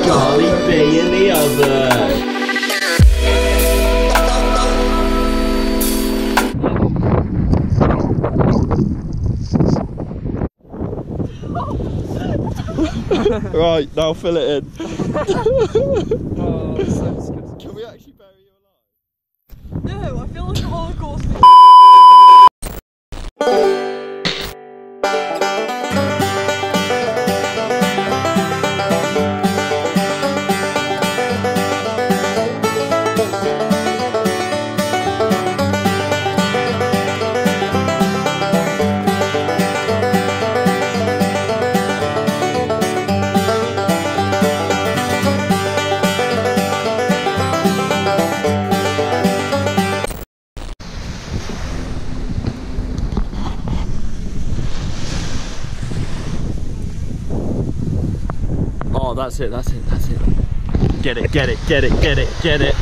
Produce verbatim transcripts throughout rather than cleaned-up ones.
garlic bee in the oven. Right, now fill it in. Oh, that's so disgusting. Can we actually bury you alive? No, I feel like a Holocaust. Oh, that's it, that's it, that's it. Get it, get it, get it, get it, get it.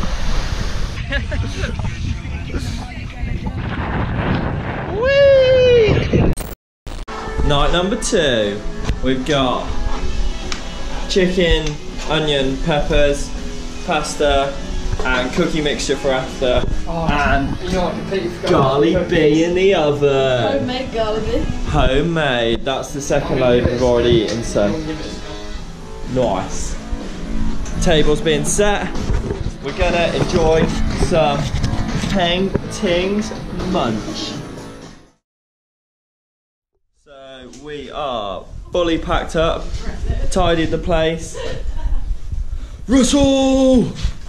Whee! Night number two. We've got chicken, onion, peppers, pasta, and cookie mixture for after. Oh, and you know, I completely forgot garlic bee in the oven. Homemade garlic bee. Homemade. That's the second load we've already eaten, so nice. Table's being set. We're gonna enjoy some paintings munch. So we are fully packed up, tidied the place. Russell!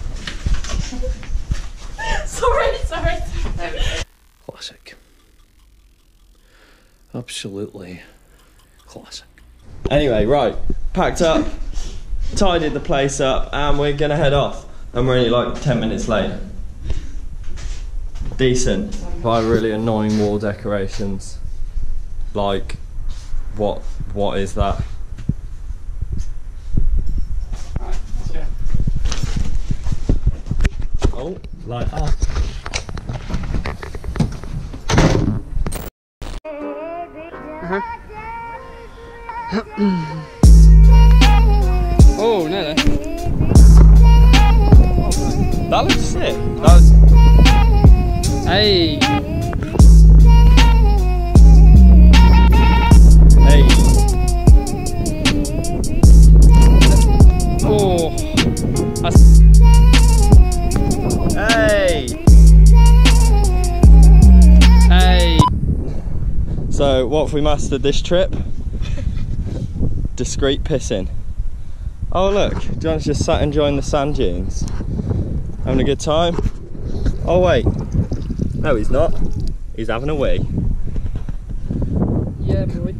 Sorry, sorry. Classic. Absolutely classic. Anyway, right, packed up, tidied the place up, and we're gonna head off. And we're only like ten minutes late. Decent. By really annoying wall decorations. Like, what? What is that? Oh, like that. Oh, no, no. That looks sick. That was. Hey. Hey. Oh. That's... Hey. Hey. So, what have we mastered this trip? Discreet pissing. Oh look, John's just sat enjoying the sand dunes. Having a good time. Oh wait, no he's not. He's having a wee. Yeah, boy.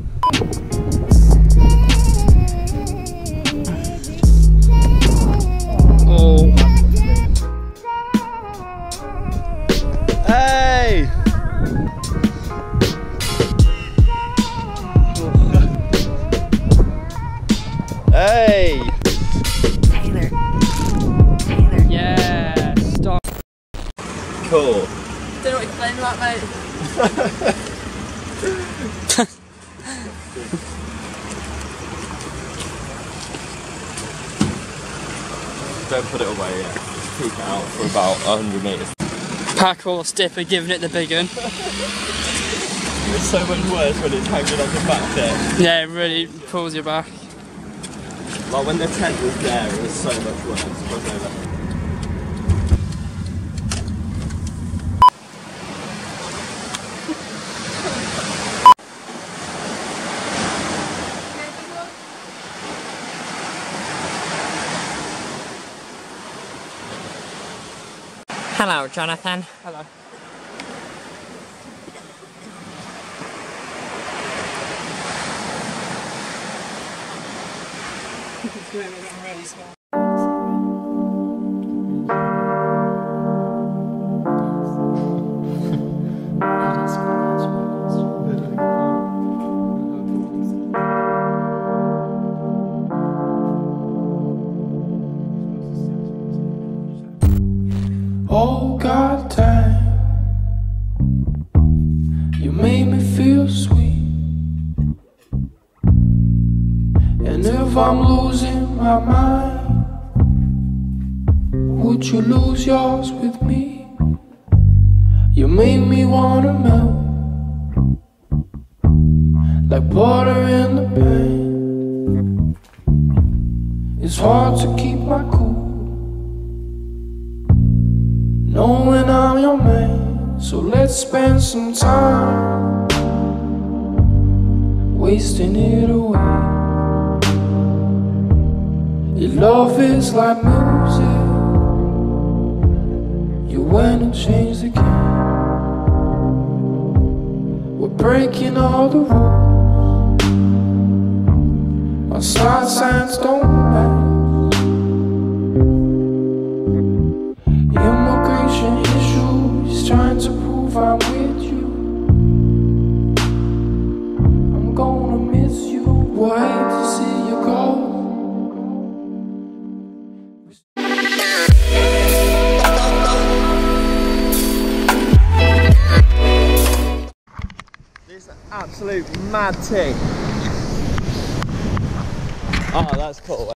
Oh. Hey! Hey! Taylor. Taylor. Yeah. Stop. Cool. Don't know what you're playing about, mate. Don't put it away yet. Just keep it out for about one hundred metres. Pack or Stipper giving it the big one. It's so much worse when it's hanging on the back there. Yeah, it really pulls you back. Like when the tent was there, it was so much worse. Wasn't it? Hello, Jonathan. Hello. It's really small. Oh God, time, you made me feel sweet. And if I'm losing my mind, would you lose yours with me? You make me wanna melt like water in the pan. It's hard to keep my cool, knowing I'm your man. So let's spend some time wasting it away. Your love is like music, you went to change the game. We're breaking all the rules, our star signs don't match. Immigration issues, trying to prove I'm with you. I'm gonna miss you, we'll hate to see you go. This absolute mad thing. Oh, that's cool.